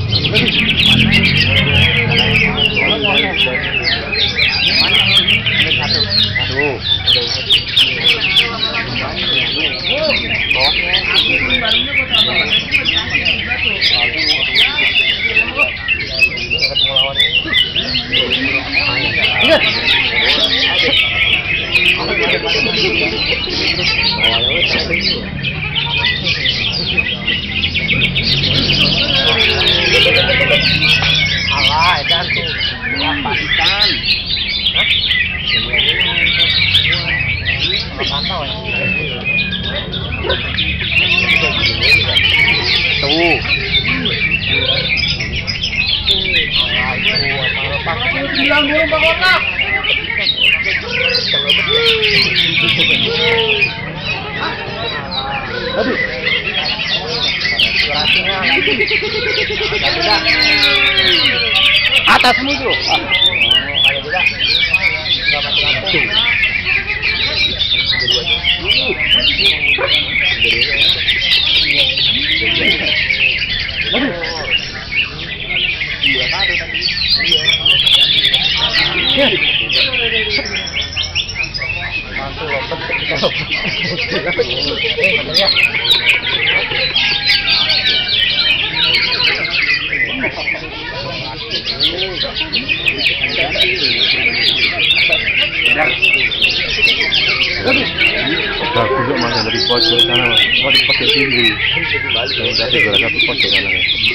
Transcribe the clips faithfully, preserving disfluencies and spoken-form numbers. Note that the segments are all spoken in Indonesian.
Alah, dan tuh apa ikan? Hah? Pantau ya. Tuh. Bilang dulu Pak Kotak. Aduh. Atasmu itu. Ah. Kalau tidak enggak mati lampu. Aduh. Iya, ada tadi. Iya. Mantul lompat kita lompat. Eh, ya. Nah, duduk mana dari pojok sana, mau di pojok sini. Tapi gara satu pojok sana.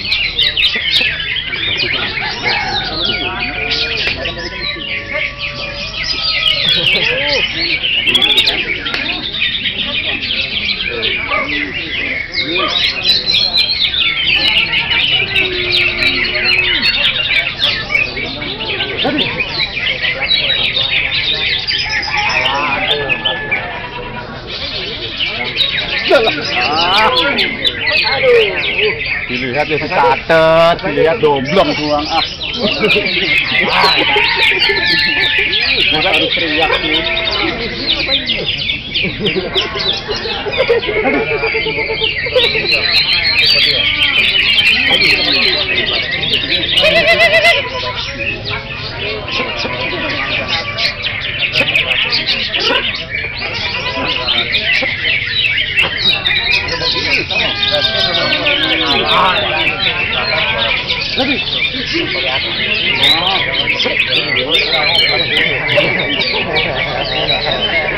Dilihat ya catet, dilihat domblong tuang ah. Masa harus teriak nih. Lebih.